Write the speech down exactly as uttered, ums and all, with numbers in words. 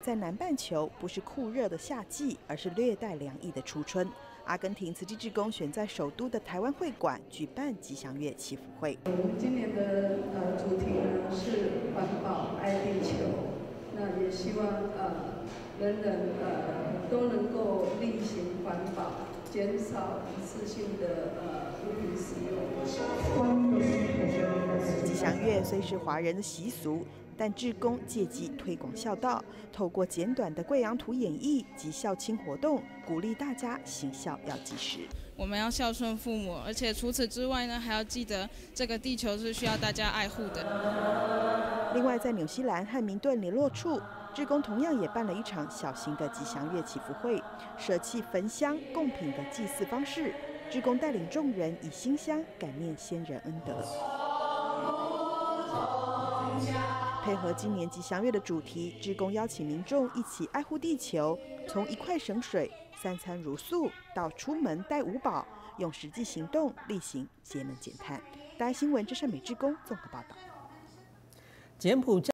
在南半球不是酷热的夏季，而是略带凉意的初春。阿根廷慈济志工选在首都的台湾会馆举办吉祥月祈福会。 我们今年的呃主题呢是环保爱地球，那也希望呃人人呃都能够力行环保，减少一次性的呃物品使用。 吉祥月虽是华人的习俗，但志工借机推广孝道，透过简短的贵阳图演绎及孝亲活动，鼓励大家行孝要及时。 我们要孝顺父母，而且除此之外呢，还要记得这个地球是需要大家爱护的。 另外，在纽西兰汉明顿联络处，志工同样也办了一场小型的吉祥月祈福会，舍弃焚香贡品的祭祀方式，志工带领众人以馨香感念先人恩德。配合今年吉祥月的主题，志工邀请民众一起爱护地球，从一块省水、三餐如素到出门带五宝，用实际行动力行节能减碳。大爱新闻，这是美志工综合报道。 柬埔寨。